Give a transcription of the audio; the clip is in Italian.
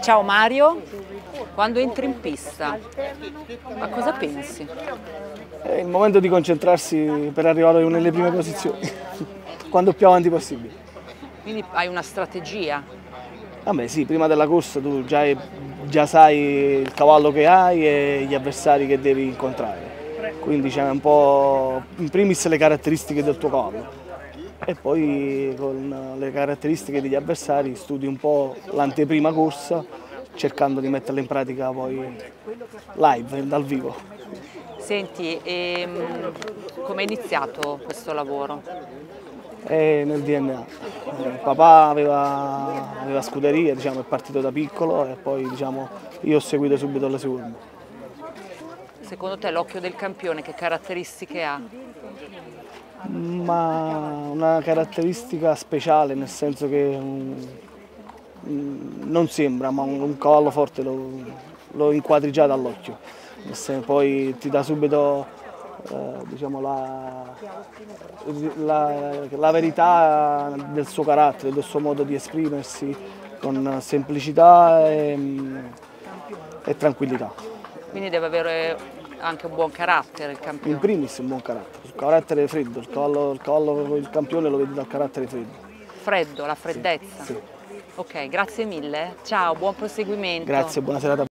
Ciao Mario, quando entri in pista, a cosa pensi? È il momento di concentrarsi per arrivare nelle prime posizioni, quando più avanti possibile. Quindi hai una strategia? Vabbè sì, prima della corsa tu già sai il cavallo che hai e gli avversari che devi incontrare, quindi c'è un po' in primis le caratteristiche del tuo cavallo e poi con le caratteristiche degli avversari studi un po' l'anteprima corsa cercando di metterla in pratica poi live, dal vivo. Senti, come è iniziato questo lavoro? È nel DNA. Papà aveva scuderia, diciamo, è partito da piccolo e poi diciamo, io ho seguito subito le sue orme. Secondo te l'occhio del campione che caratteristiche ha? Ma una caratteristica speciale, nel senso che non sembra, ma un cavallo forte lo inquadri già dall'occhio. Poi ti dà subito diciamo, la verità del suo carattere, del suo modo di esprimersi con semplicità e tranquillità. Quindi deve avere anche un buon carattere il In campione. primis un buon carattere, il carattere freddo, il campione lo vedi dal carattere freddo. Freddo, la freddezza. Sì. Ok, grazie mille. Ciao, buon proseguimento. Grazie, buona serata.